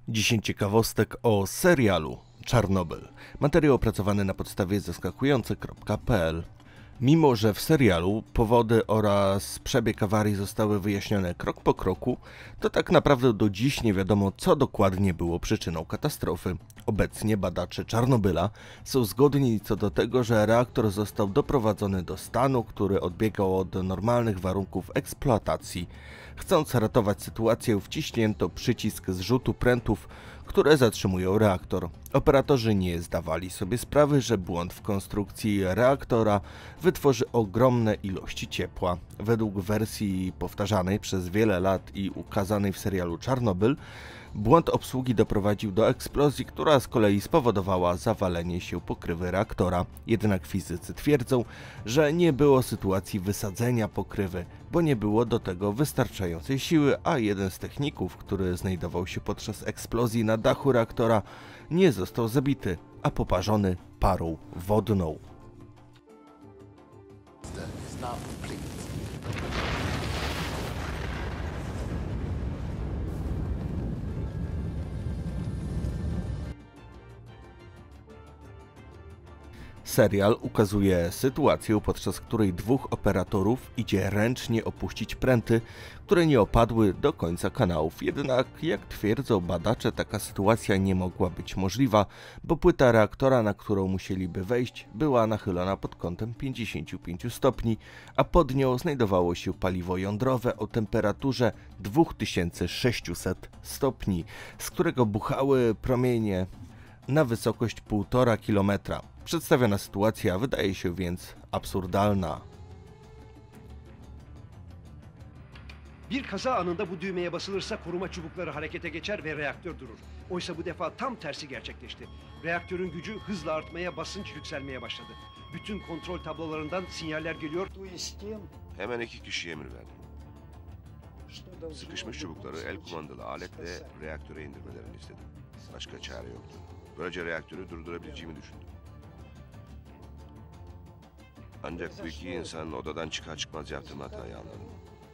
10 ciekawostek o serialu Czarnobyl. Materiał opracowany na podstawie zaskakujące.pl. Mimo że w serialu powody oraz przebieg awarii zostały wyjaśnione krok po kroku, to tak naprawdę do dziś nie wiadomo, co dokładnie było przyczyną katastrofy. Obecnie badacze Czarnobyla są zgodni co do tego, że reaktor został doprowadzony do stanu, który odbiegał od normalnych warunków eksploatacji. Chcąc ratować sytuację, wciśnięto przycisk zrzutu prętów, które zatrzymują reaktor. Operatorzy nie zdawali sobie sprawy, że błąd w konstrukcji reaktora wytworzy ogromne ilości ciepła. Według wersji powtarzanej przez wiele lat i ukazanej w serialu Czarnobyl, błąd obsługi doprowadził do eksplozji, która z kolei spowodowała zawalenie się pokrywy reaktora. Jednak fizycy twierdzą, że nie było sytuacji wysadzenia pokrywy, bo nie było do tego wystarczającej siły, a jeden z techników, który znajdował się podczas eksplozji na dachu reaktora, nie został zabity, a poparzony parą wodną. Serial ukazuje sytuację, podczas której dwóch operatorów idzie ręcznie opuścić pręty, które nie opadły do końca kanałów. Jednak, jak twierdzą badacze, taka sytuacja nie mogła być możliwa, bo płyta reaktora, na którą musieliby wejść, była nachylona pod kątem 55 stopni, a pod nią znajdowało się paliwo jądrowe o temperaturze 2600 stopni, z którego buchały promienie na wysokość 1,5 kilometra. Przedstawiona sytuacja wydaje się więc absurdalna. Bir kaza anında bu düğmeye basılırsa koruma çubukları harekete geçer ve reaktör durur. Oysa bu defa tam tersi gerçekleşti. Reaktörün gücü hızla artmaya, basınç yükselmeye başladı. Bütün kontrol tablolarından sinyaller geliyor. Hemen 2 kişiye emir verdim. Sıkışmış çubukları el kumandalı aletle reaktöre indirmelerini istedim. Başka çare yoktu. Böylece reaktörü durdurabileceğimi düşündüm. Ancak bu iki insan odadan çıkar çıkmaz yaptığım hatayı anladım.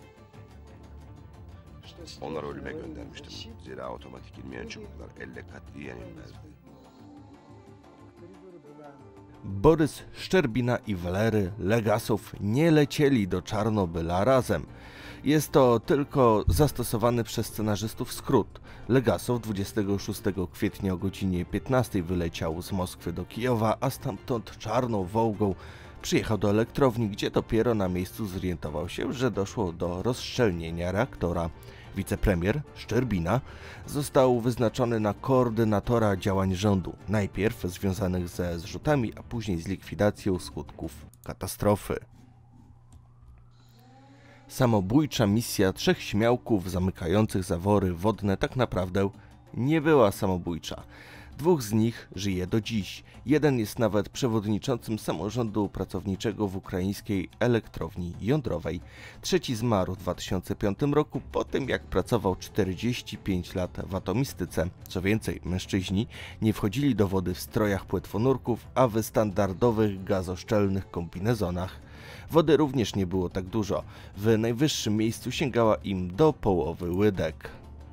Onları ölüme göndermiştim. Zira otomatik inmeyen çubuklar elle katliyen inmezdi. Borys Szczerbina i Walery Legasow nie lecieli do Czarnobyla razem. Jest to tylko zastosowany przez scenarzystów skrót. Legasow 26 kwietnia o godzinie 15 wyleciał z Moskwy do Kijowa, a stamtąd Czarną Wołgą przyjechał do elektrowni, gdzie dopiero na miejscu zorientował się, że doszło do rozszczelnienia reaktora. Wicepremier Szczerbina został wyznaczony na koordynatora działań rządu, najpierw związanych ze zrzutami, a później z likwidacją skutków katastrofy. Samobójcza misja 3 śmiałków zamykających zawory wodne tak naprawdę nie była samobójcza. 2 z nich żyje do dziś. Jeden jest nawet przewodniczącym samorządu pracowniczego w ukraińskiej elektrowni jądrowej. Trzeci zmarł w 2005 roku po tym, jak pracował 45 lat w atomistyce. Co więcej, mężczyźni nie wchodzili do wody w strojach płetwonurków, a w standardowych gazoszczelnych kombinezonach. Wody również nie było tak dużo. W najwyższym miejscu sięgała im do połowy łydek.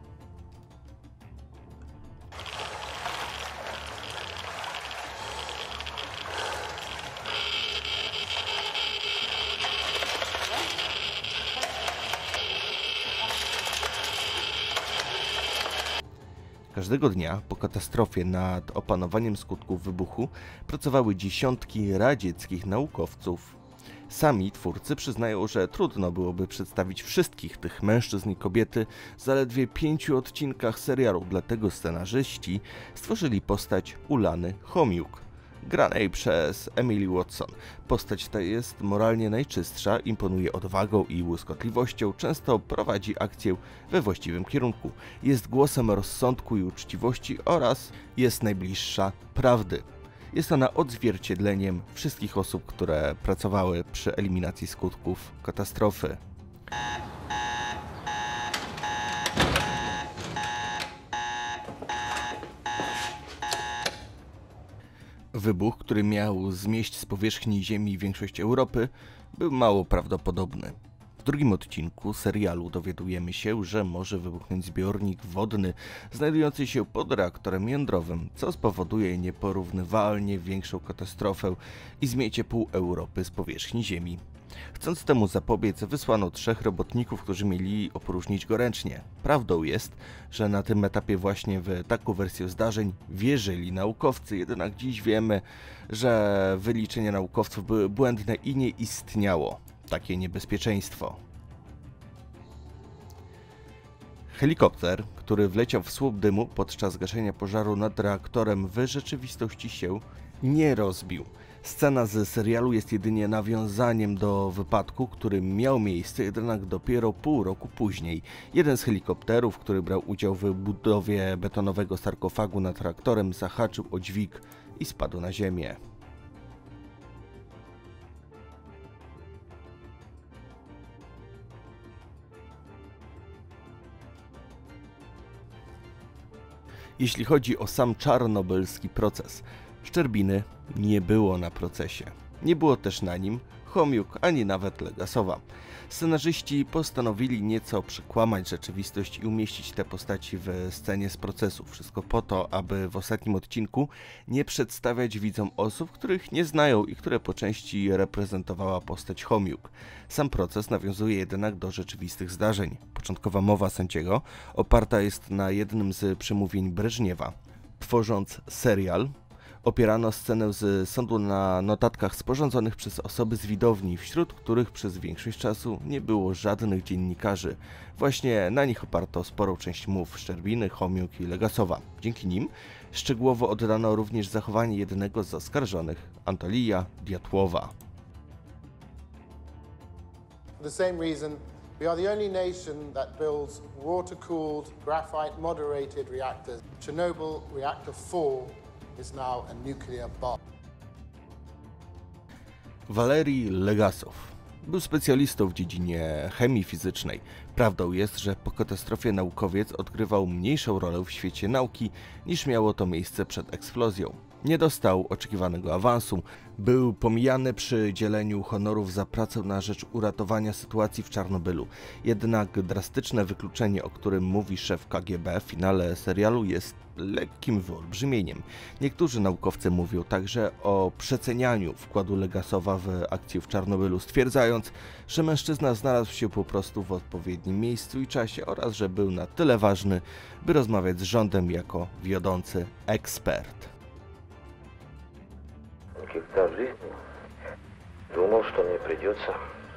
Każdego dnia po katastrofie nad opanowaniem skutków wybuchu pracowały dziesiątki radzieckich naukowców. Sami twórcy przyznają, że trudno byłoby przedstawić wszystkich tych mężczyzn i kobiety w zaledwie 5 odcinkach serialu, dlatego scenarzyści stworzyli postać Ulany Chomiuk, granej przez Emily Watson. Postać ta jest moralnie najczystsza, imponuje odwagą i błyskotliwością, często prowadzi akcję we właściwym kierunku. Jest głosem rozsądku i uczciwości oraz jest najbliższa prawdy. Jest ona odzwierciedleniem wszystkich osób, które pracowały przy eliminacji skutków katastrofy. Wybuch, który miał zmieść z powierzchni Ziemi większość Europy, był mało prawdopodobny. W drugim odcinku serialu dowiadujemy się, że może wybuchnąć zbiornik wodny znajdujący się pod reaktorem jądrowym, co spowoduje nieporównywalnie większą katastrofę i zmiecie pół Europy z powierzchni Ziemi. Chcąc temu zapobiec, wysłano 3 robotników, którzy mieli opróżnić go ręcznie. Prawdą jest, że na tym etapie właśnie w taką wersję zdarzeń wierzyli naukowcy, jednak dziś wiemy, że wyliczenia naukowców były błędne i nie istniało takie niebezpieczeństwo. Helikopter, który wleciał w słup dymu podczas gaszenia pożaru nad reaktorem, w rzeczywistości się nie rozbił. Scena z serialu jest jedynie nawiązaniem do wypadku, który miał miejsce jednak dopiero pół roku później. Jeden z helikopterów, który brał udział w budowie betonowego sarkofagu nad reaktorem, zahaczył o dźwig i spadł na ziemię. Jeśli chodzi o sam czarnobylski proces, Szczerbiny nie było na procesie. Nie było też na nim Chomiuk, ani nawet Legasowa. Scenarzyści postanowili nieco przekłamać rzeczywistość i umieścić te postaci w scenie z procesu. Wszystko po to, aby w ostatnim odcinku nie przedstawiać widzom osób, których nie znają i które po części reprezentowała postać Chomiuk. Sam proces nawiązuje jednak do rzeczywistych zdarzeń. Początkowa mowa sędziego oparta jest na jednym z przemówień Breżniewa. Tworząc serial, opierano scenę z sądu na notatkach sporządzonych przez osoby z widowni, wśród których przez większość czasu nie było żadnych dziennikarzy. Właśnie na nich oparto sporą część mów Szczerbiny, Chomiuk i Legasowa. Dzięki nim szczegółowo oddano również zachowanie jednego z oskarżonych, Antolija Diatłowa. For the same reason, we are the only nation that builds water-cooled, graphite-moderated reactors. Chernobyl Reactor 4 is now a nuclear bomb. Walerij Legasow był specjalistą w dziedzinie chemii fizycznej. Prawdą jest, że po katastrofie naukowiec odgrywał mniejszą rolę w świecie nauki niż miało to miejsce przed eksplozją. Nie dostał oczekiwanego awansu, był pomijany przy dzieleniu honorów za pracę na rzecz uratowania sytuacji w Czarnobylu. Jednak drastyczne wykluczenie, o którym mówi szef KGB w finale serialu, jest lekkim wyolbrzymieniem. Niektórzy naukowcy mówią także o przecenianiu wkładu Legasowa w akcję w Czarnobylu, stwierdzając, że mężczyzna znalazł się po prostu w odpowiednim miejscu i czasie oraz że był na tyle ważny, by rozmawiać z rządem jako wiodący ekspert. Никогда в жизни думал, что мне придется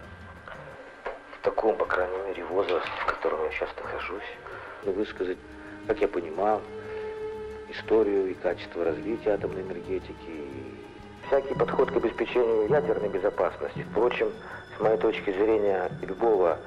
в таком, по крайней мере, возрасте, в котором я сейчас нахожусь, высказать, как я понимал, историю и качество развития атомной энергетики, и всякий подход к обеспечению ядерной безопасности. Впрочем, с моей точки зрения, любого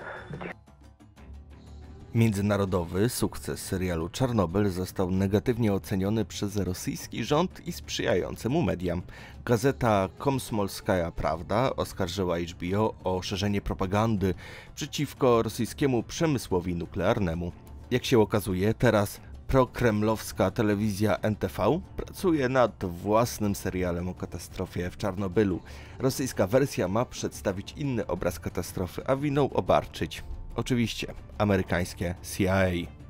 Międzynarodowy sukces serialu Czarnobyl został negatywnie oceniony przez rosyjski rząd i sprzyjające mu media. Gazeta Komsomolskaja Prawda oskarżyła HBO o szerzenie propagandy przeciwko rosyjskiemu przemysłowi nuklearnemu. Jak się okazuje, teraz prokremlowska telewizja NTV pracuje nad własnym serialem o katastrofie w Czarnobylu. Rosyjska wersja ma przedstawić inny obraz katastrofy, a winą obarczyć oczywiście amerykańskie CIA.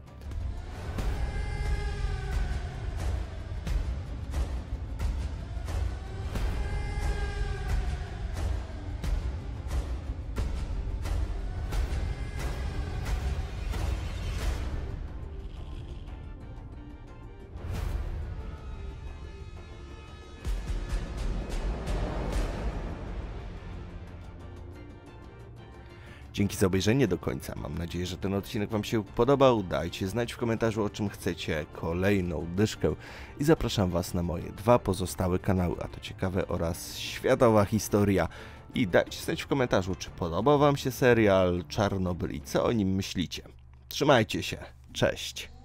Dzięki za obejrzenie do końca. Mam nadzieję, że ten odcinek Wam się podobał. Dajcie znać w komentarzu, o czym chcecie kolejną dyszkę i zapraszam Was na moje 2 pozostałe kanały, a to ciekawe oraz światowa historia. I dajcie znać w komentarzu, czy podobał Wam się serial Czarnobyl i co o nim myślicie. Trzymajcie się. Cześć.